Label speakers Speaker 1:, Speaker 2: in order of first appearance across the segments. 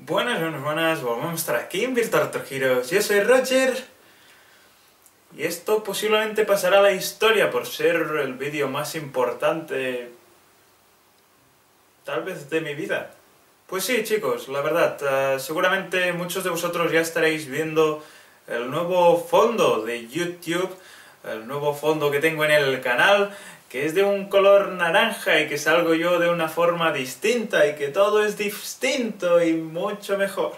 Speaker 1: Buenas, volvemos a estar aquí en Virtual Heroes. Yo soy Roger y esto posiblemente pasará a la historia por ser el vídeo más importante, tal vez, de mi vida. Pues sí, chicos, la verdad, seguramente muchos de vosotros ya estaréis viendo el nuevo fondo de YouTube, el nuevo fondo que tengo en el canal, que es de un color naranja y que salgo yo de una forma distinta y que todo es distinto y mucho mejor.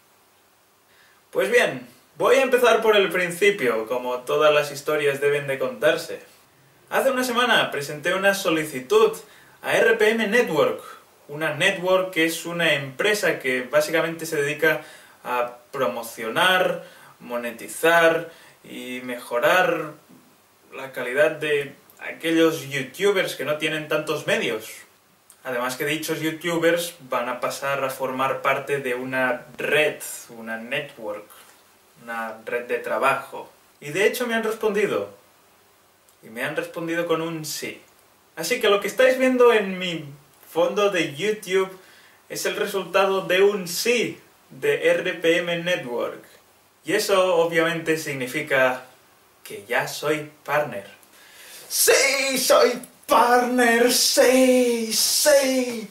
Speaker 1: Pues bien, voy a empezar por el principio, como todas las historias deben de contarse. Hace una semana presenté una solicitud a RPM Network, una network que es una empresa que básicamente se dedica a promocionar, monetizar y mejorar la calidad de aquellos youtubers que no tienen tantos medios. Además que dichos youtubers van a pasar a formar parte de una red, una network, una red de trabajo. Y de hecho me han respondido. Y me han respondido con un sí. Así que lo que estáis viendo en mi fondo de YouTube es el resultado de un sí de RPM Network. Y eso obviamente significa que ya soy partner. ¡Sí! ¡Soy partner! ¡Sí! ¡Sí!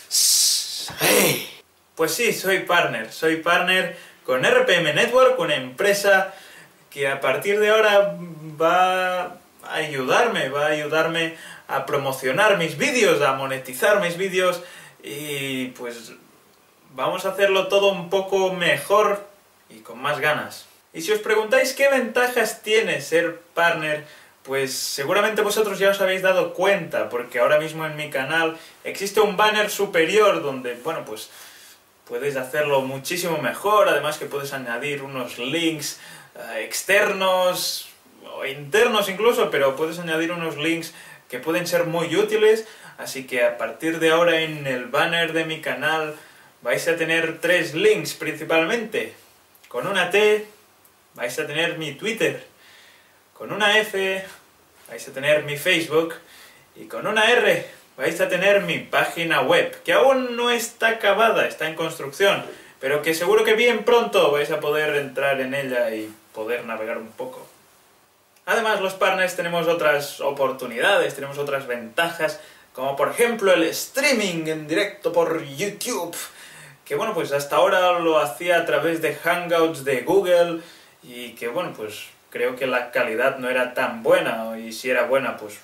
Speaker 1: ¡Sí! Pues sí, soy partner con RPM Network, una empresa que a partir de ahora va a ayudarme a promocionar mis vídeos, a monetizar mis vídeos y pues vamos a hacerlo todo un poco mejor y con más ganas. Y si os preguntáis qué ventajas tiene ser partner, pues seguramente vosotros ya os habéis dado cuenta, porque ahora mismo en mi canal existe un banner superior donde, bueno, pues puedes hacerlo muchísimo mejor, además que puedes añadir unos links externos o internos incluso, pero puedes añadir unos links que pueden ser muy útiles, así que a partir de ahora en el banner de mi canal vais a tener 3 links principalmente. Con una T vais a tener mi Twitter, con una F vais a tener mi Facebook y con una R vais a tener mi página web, que aún no está acabada, está en construcción, pero que seguro que bien pronto vais a poder entrar en ella y poder navegar un poco. Además, los partners tenemos otras oportunidades, tenemos otras ventajas, como por ejemplo el streaming en directo por YouTube, que bueno, pues hasta ahora lo hacía a través de Hangouts de Google y que bueno, pues creo que la calidad no era tan buena, y si era buena, pues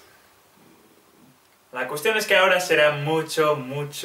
Speaker 1: la cuestión es que ahora será mucho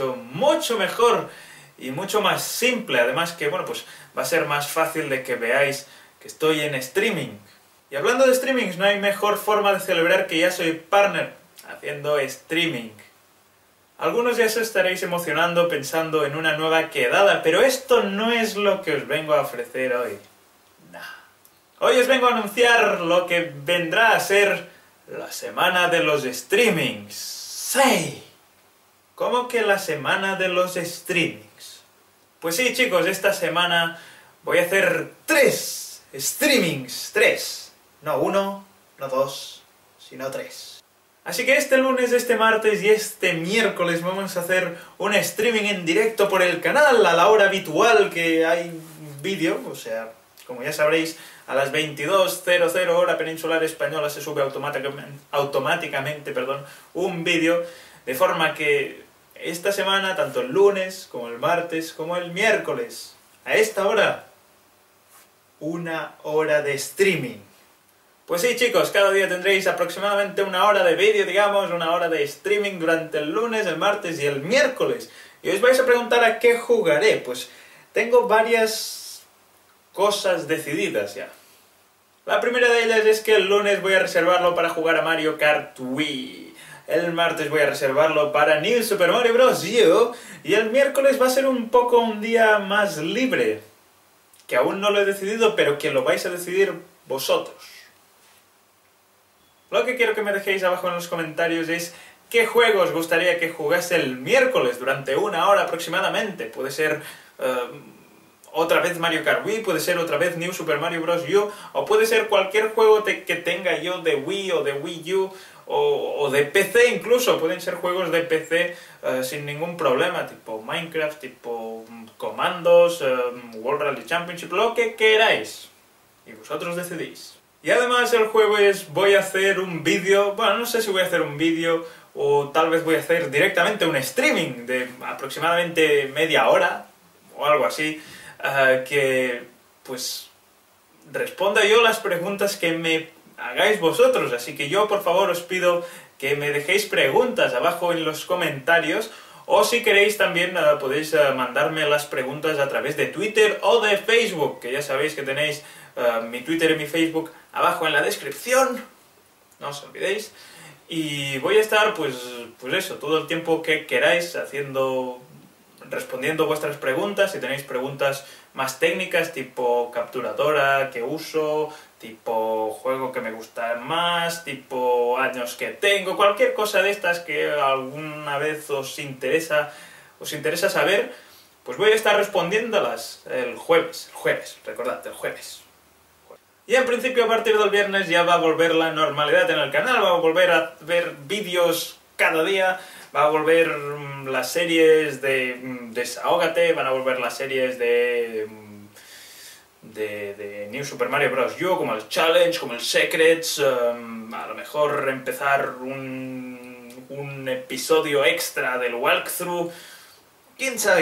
Speaker 1: mejor y mucho más simple. Además que, bueno, pues va a ser más fácil de que veáis que estoy en streaming. Y hablando de streamings, no hay mejor forma de celebrar que ya soy partner haciendo streaming. Algunos ya os estaréis emocionando pensando en una nueva quedada, pero esto no es lo que os vengo a ofrecer hoy. No. Hoy os vengo a anunciar lo que vendrá a ser la semana de los streamings. ¡Sí! ¿Cómo que la semana de los streamings? Pues sí, chicos, esta semana voy a hacer 3 streamings. 3. No 1, no 2, sino 3. Así que este lunes, este martes y este miércoles vamos a hacer un streaming en directo por el canal a la hora habitual que hay vídeo, o sea, como ya sabréis, a las 22:00 hora peninsular española se sube automáticamente un vídeo, de forma que esta semana, tanto el lunes, como el martes, como el miércoles, a esta hora, 1 hora de streaming. Pues sí, chicos, cada día tendréis aproximadamente 1 hora de vídeo, digamos, 1 hora de streaming durante el lunes, el martes y el miércoles. Y os vais a preguntar a qué jugaré. Pues tengo varias cosas decididas ya. La primera de ellas es que el lunes voy a reservarlo para jugar a Mario Kart Wii. El martes voy a reservarlo para New Super Mario Bros. U. Y el miércoles va a ser un poco un día más libre. Que aún no lo he decidido, pero que lo vais a decidir vosotros. Lo que quiero que me dejéis abajo en los comentarios es qué juego os gustaría que jugase el miércoles durante 1 hora aproximadamente. Puede ser otra vez Mario Kart Wii, puede ser otra vez New Super Mario Bros. U, o puede ser cualquier juego que tenga yo de Wii o de Wii U, o de PC incluso, pueden ser juegos de PC sin ningún problema, tipo Minecraft, tipo Comandos, World Rally Championship, lo que queráis. Y vosotros decidís. Y además el jueves voy a hacer un vídeo, bueno, no sé si voy a hacer un vídeo o tal vez voy a hacer directamente un streaming de aproximadamente media hora o algo así, que pues responda yo las preguntas que me hagáis vosotros. Así que yo por favor os pido que me dejéis preguntas abajo en los comentarios, o si queréis también podéis mandarme las preguntas a través de Twitter o de Facebook, que ya sabéis que tenéis mi Twitter y mi Facebook abajo en la descripción, no os olvidéis. Y voy a estar, pues eso, todo el tiempo que queráis respondiendo vuestras preguntas. Si tenéis preguntas más técnicas, tipo capturadora que uso, tipo juego que me gusta más, tipo años que tengo, cualquier cosa de estas que alguna vez os interesa saber, pues voy a estar respondiéndolas el jueves, recordad, el jueves. Y en principio a partir del viernes ya va a volver la normalidad en el canal, va a volver a ver vídeos cada día, va a volver las series de Desahógate, van a volver las series de New Super Mario Bros. U, como el Challenge, como el Secrets, a lo mejor empezar un episodio extra del Walkthrough, quién sabe.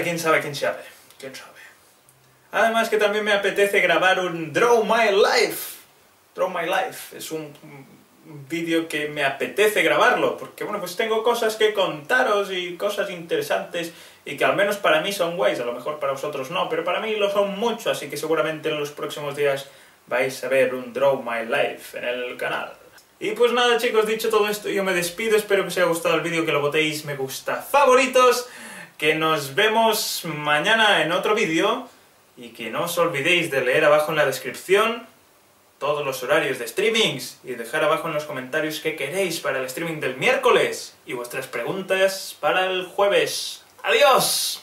Speaker 1: Además que también me apetece grabar un Draw My Life. Draw My Life es un vídeo que me apetece grabarlo, porque bueno, pues tengo cosas que contaros y cosas interesantes y que al menos para mí son guays, a lo mejor para vosotros no, pero para mí lo son mucho, así que seguramente en los próximos días vais a ver un Draw My Life en el canal. Y pues nada chicos, dicho todo esto, yo me despido, espero que os haya gustado el vídeo, que lo botéis me gusta, favoritos, que nos vemos mañana en otro vídeo. Y que no os olvidéis de leer abajo en la descripción todos los horarios de streamings y dejar abajo en los comentarios qué queréis para el streaming del miércoles y vuestras preguntas para el jueves. ¡Adiós!